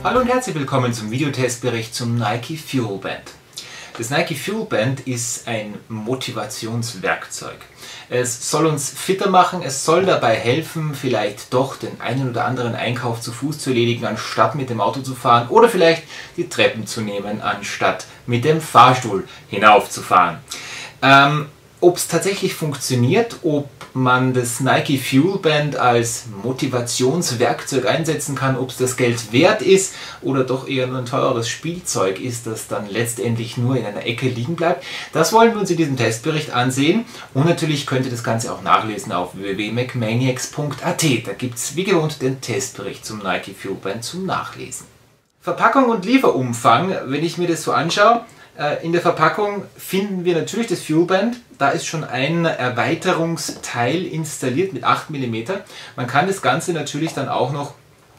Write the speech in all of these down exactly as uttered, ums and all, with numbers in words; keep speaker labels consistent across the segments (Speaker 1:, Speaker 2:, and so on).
Speaker 1: Hallo und herzlich willkommen zum Videotestbericht zum Nike Fuel Band. Das Nike Fuel Band ist ein Motivationswerkzeug. Es soll uns fitter machen, es soll dabei helfen, vielleicht doch den einen oder anderen Einkauf zu Fuß zu erledigen, anstatt mit dem Auto zu fahren, oder vielleicht die Treppen zu nehmen, anstatt mit dem Fahrstuhl hinaufzufahren. Ähm, Ob es tatsächlich funktioniert, ob man das Nike Fuel Band als Motivationswerkzeug einsetzen kann, ob es das Geld wert ist oder doch eher nur ein teures Spielzeug ist, das dann letztendlich nur in einer Ecke liegen bleibt, das wollen wir uns in diesem Testbericht ansehen. Und natürlich könnt ihr das Ganze auch nachlesen auf w w w punkt macmaniacs punkt a t. Da gibt es wie gewohnt den Testbericht zum Nike Fuel Band zum Nachlesen. Verpackung und Lieferumfang, wenn ich mir das so anschaue, in der Verpackung finden wir natürlich das Fuel Band. Da ist schon ein Erweiterungsteil installiert mit acht Millimeter. Man kann das Ganze natürlich dann auch noch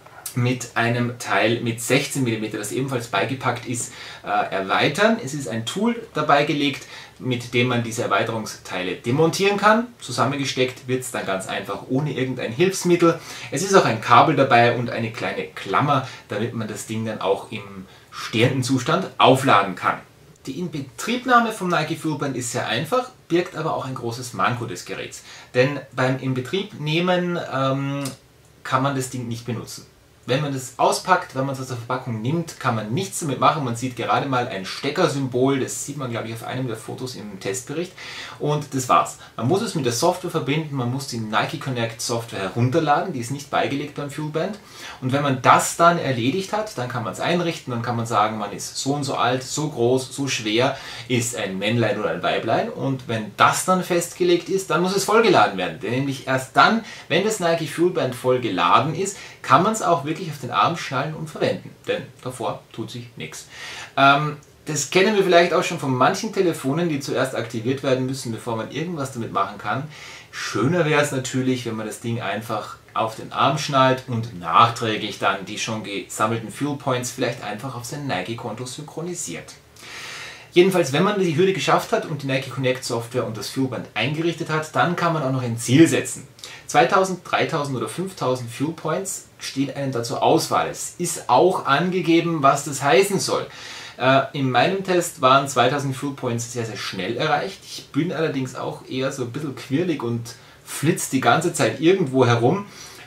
Speaker 1: mit einem Teil mit sechzehn Millimeter, das ebenfalls beigepackt ist, erweitern. Es ist ein Tool dabei gelegt, mit dem man diese Erweiterungsteile demontieren kann. Zusammengesteckt wird es dann ganz einfach ohne irgendein Hilfsmittel. Es ist auch ein Kabel dabei und eine kleine Klammer, damit man das Ding dann auch im stehenden Zustand aufladen kann. Die Inbetriebnahme vom Nike Fuel Band ist sehr einfach, birgt aber auch ein großes Manko des Geräts. Denn beim Inbetriebnehmen ähm, kann man das Ding nicht benutzen. Wenn man das auspackt, wenn man es aus der Verpackung nimmt, kann man nichts damit machen. Man sieht gerade mal ein Steckersymbol, das sieht man, glaube ich, auf einem der Fotos im Testbericht. Und das war's. Man muss es mit der Software verbinden, man muss die Nike Connect Software herunterladen, die ist nicht beigelegt beim Fuel Band. Und wenn man das dann erledigt hat, dann kann man es einrichten, dann kann man sagen, man ist so und so alt, so groß, so schwer, ist ein Männlein oder ein Weiblein. Und wenn das dann festgelegt ist, dann muss es vollgeladen werden. Denn nämlich erst dann, wenn das Nike Fuel Band voll geladen ist, kann man es auch wirklich auf den Arm schnallen und verwenden, denn davor tut sich nichts. Ähm, das kennen wir vielleicht auch schon von manchen Telefonen, die zuerst aktiviert werden müssen, bevor man irgendwas damit machen kann. Schöner wäre es natürlich, wenn man das Ding einfach auf den Arm schnallt und nachträglich dann die schon gesammelten Fuel Points vielleicht einfach auf sein Nike-Konto synchronisiert. Jedenfalls, wenn man die Hürde geschafft hat und die Nike Connect Software und das Fuel Band eingerichtet hat, dann kann man auch noch ein Ziel setzen. zweitausend, dreitausend oder fünftausend Fuel Points stehen einem da zur Auswahl. Es ist auch angegeben, was das heißen soll. Äh, in meinem Test waren zweitausend Fuel Points sehr, sehr schnell erreicht. Ich bin allerdings auch eher so ein bisschen quirlig und flitze die ganze Zeit irgendwo herum.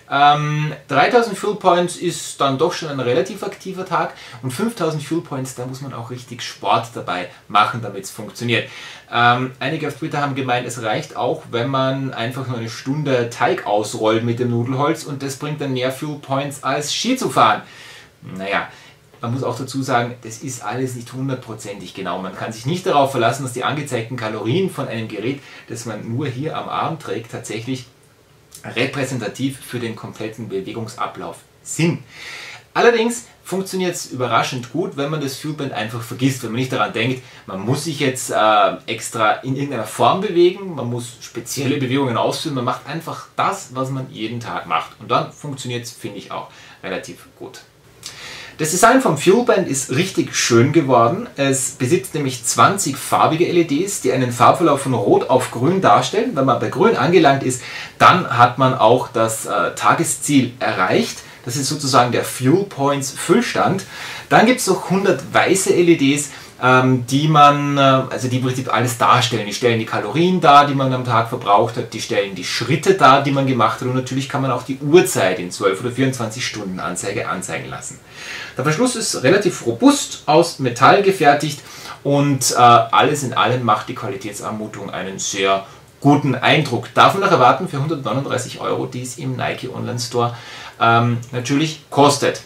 Speaker 1: Ähm, dreitausend Fuel Points ist dann doch schon ein relativ aktiver Tag und fünftausend Fuel Points, da muss man auch richtig Sport dabei machen, damit es funktioniert. Ähm, einige auf Twitter haben gemeint, es reicht auch, wenn man einfach nur eine Stunde Teig ausrollt mit dem Nudelholz und das bringt dann mehr Fuel Points als Skizufahren. Naja, man muss auch dazu sagen, das ist alles nicht hundertprozentig genau. Man kann sich nicht darauf verlassen, dass die angezeigten Kalorien von einem Gerät, das man nur hier am Arm trägt, tatsächlich repräsentativ für den kompletten Bewegungsablauf sind. Allerdings funktioniert es überraschend gut, wenn man das Fuel Band einfach vergisst, wenn man nicht daran denkt, man muss sich jetzt äh, extra in irgendeiner Form bewegen, man muss spezielle Bewegungen ausführen, man macht einfach das, was man jeden Tag macht. Und dann funktioniert es, finde ich, auch relativ gut. Das Design vom Fuel Band ist richtig schön geworden. Es besitzt nämlich zwanzig farbige L E Ds, die einen Farbverlauf von Rot auf Grün darstellen. Wenn man bei Grün angelangt ist, dann hat man auch das äh, Tagesziel erreicht. Das ist sozusagen der Fuel Points Füllstand. Dann gibt es noch hundert weiße L E Ds, ähm, die man, äh, also die im Prinzip alles darstellen. Die stellen die Kalorien dar, die man am Tag verbraucht hat, die stellen die Schritte dar, die man gemacht hat und natürlich kann man auch die Uhrzeit in zwölf oder vierundzwanzig Stunden Anzeige anzeigen lassen. Der Verschluss ist relativ robust aus Metall gefertigt und äh, alles in allem macht die Qualitätsanmutung einen sehr guten Eindruck. Darf man auch erwarten für hundertneununddreißig Euro, die es im Nike Online Store ähm, natürlich kostet.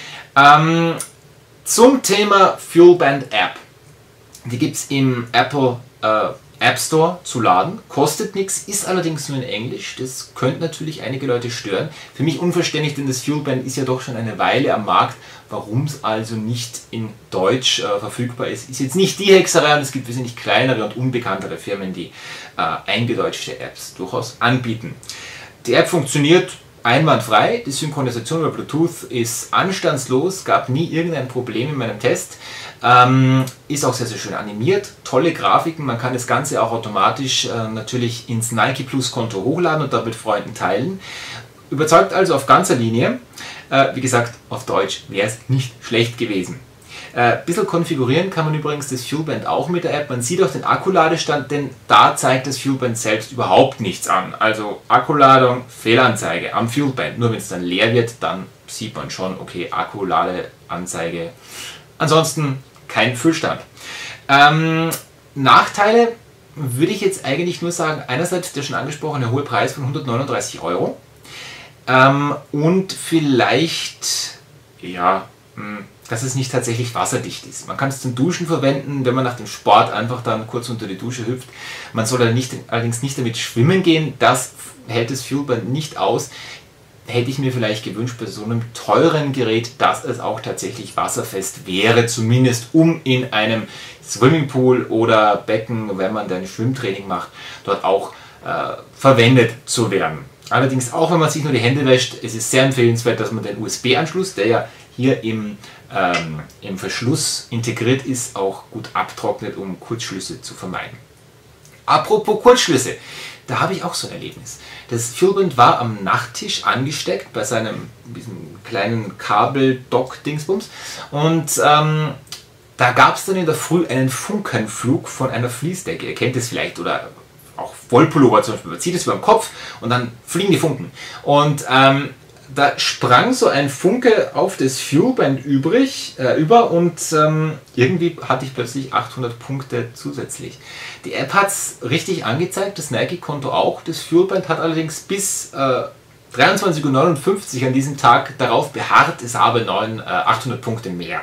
Speaker 1: Ähm, zum Thema Fuel Band App. Die gibt es im Apple äh, App Store zu laden, kostet nichts, ist allerdings nur in Englisch. Das könnte natürlich einige Leute stören. Für mich unverständlich, denn das Fuel Band ist ja doch schon eine Weile am Markt. Warum es also nicht in Deutsch äh, verfügbar ist, ist jetzt nicht die Hexerei und es gibt wesentlich kleinere und unbekanntere Firmen, die äh, eingedeutschte Apps durchaus anbieten. Die App funktioniert einwandfrei, die Synchronisation über Bluetooth ist anstandslos, gab nie irgendein Problem in meinem Test. Ähm, ist auch sehr, sehr schön animiert, tolle Grafiken, man kann das Ganze auch automatisch äh, natürlich ins Nike Plus Konto hochladen und dort mit Freunden teilen. Überzeugt also auf ganzer Linie. Äh, wie gesagt, auf Deutsch wäre es nicht schlecht gewesen. Ein äh, bisschen konfigurieren kann man übrigens das Fuelband auch mit der App. Man sieht auch den Akkuladestand, denn da zeigt das Fuelband selbst überhaupt nichts an. Also Akkuladung, Fehlanzeige am Fuelband. Nur wenn es dann leer wird, dann sieht man schon, okay, Akkuladeanzeige. Ansonsten kein Füllstand. Ähm, Nachteile würde ich jetzt eigentlich nur sagen, einerseits der schon angesprochene hohe Preis von hundertneununddreißig Euro ähm, und vielleicht, ja, mh, dass es nicht tatsächlich wasserdicht ist. Man kann es zum Duschen verwenden, wenn man nach dem Sport einfach dann kurz unter die Dusche hüpft. Man soll nicht, allerdings nicht damit schwimmen gehen, das hält das Fuelband nicht aus. Hätte ich mir vielleicht gewünscht bei so einem teuren Gerät, dass es auch tatsächlich wasserfest wäre, zumindest um in einem Swimmingpool oder Becken, wenn man dann Schwimmtraining macht, dort auch äh, verwendet zu werden. Allerdings auch, wenn man sich nur die Hände wäscht, es ist sehr empfehlenswert, dass man den U S B-Anschluss, der ja hier im, ähm, im Verschluss integriert ist, auch gut abtrocknet, um Kurzschlüsse zu vermeiden. Apropos Kurzschlüsse, da habe ich auch so ein Erlebnis. Das Fuelband war am Nachttisch angesteckt bei seinem diesem kleinen Kabel-Dock-Dingsbums und ähm, da gab es dann in der Früh einen Funkenflug von einer Fließdecke. Ihr kennt es vielleicht, oder auch Wollpullover zum Beispiel. Man zieht es über den Kopf und dann fliegen die Funken. Und ähm, da sprang so ein Funke auf das Fuelband übrig, äh, über und ähm, irgendwie hatte ich plötzlich achthundert Punkte zusätzlich. Die App hat es richtig angezeigt, das Nike-Konto auch. Das Fuelband hat allerdings bis äh, dreiundzwanzig Uhr neunundfünfzig an diesem Tag darauf beharrt, es habe neun, äh, achthundert Punkte mehr.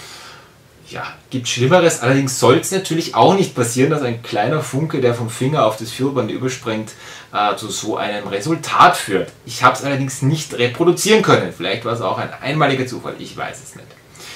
Speaker 1: Ja, gibt Schlimmeres, allerdings soll es natürlich auch nicht passieren, dass ein kleiner Funke, der vom Finger auf das Fuelband überspringt, äh, zu so einem Resultat führt. Ich habe es allerdings nicht reproduzieren können. Vielleicht war es auch ein einmaliger Zufall, ich weiß es nicht.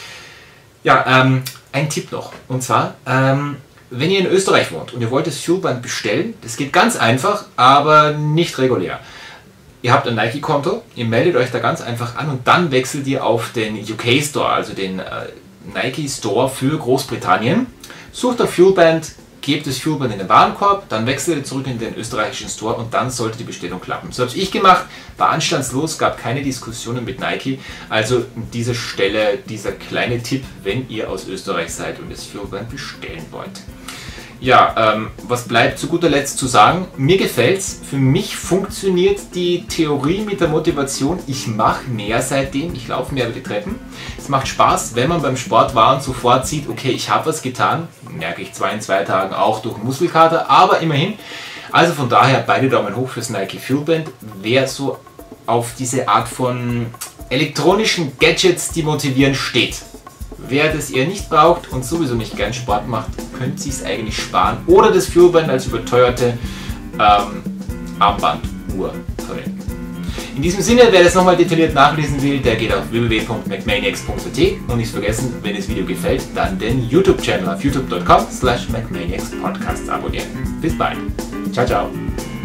Speaker 1: Ja, ähm, ein Tipp noch. Und zwar, ähm, wenn ihr in Österreich wohnt und ihr wollt das Fuelband bestellen, das geht ganz einfach, aber nicht regulär. Ihr habt ein Nike-Konto, ihr meldet euch da ganz einfach an und dann wechselt ihr auf den U K Store, also den äh, Nike Store für Großbritannien, sucht das Fuelband, gebt das Fuelband in den Warenkorb, dann wechselt ihr zurück in den österreichischen Store und dann sollte die Bestellung klappen. So habe ich gemacht, war anstandslos, gab keine Diskussionen mit Nike. Also an dieser Stelle dieser kleine Tipp, wenn ihr aus Österreich seid und das Fuelband bestellen wollt. Ja, ähm, was bleibt zu guter Letzt zu sagen? Mir gefällt's. Für mich funktioniert die Theorie mit der Motivation. Ich mache mehr seitdem, ich laufe mehr über die Treppen. Es macht Spaß, wenn man beim Sport war und sofort sieht, okay, ich habe was getan. Merke ich zwar in zwei Tagen auch durch Muskelkater, aber immerhin. Also von daher beide Daumen hoch fürs Nike Fuelband. Wer so auf diese Art von elektronischen Gadgets, die motivieren, steht. Wer das eher nicht braucht und sowieso nicht gern Sport macht, könnt ihr es eigentlich sparen oder das Fuelband als überteuerte ähm, Armbanduhr verwenden. In diesem Sinne, wer das nochmal detailliert nachlesen will, der geht auf w w w punkt macmaniacs punkt a t und nicht vergessen, wenn das Video gefällt, dann den YouTube-Channel auf youtube punkt com slash macmaniacspodcast abonnieren. Bis bald. Ciao, ciao.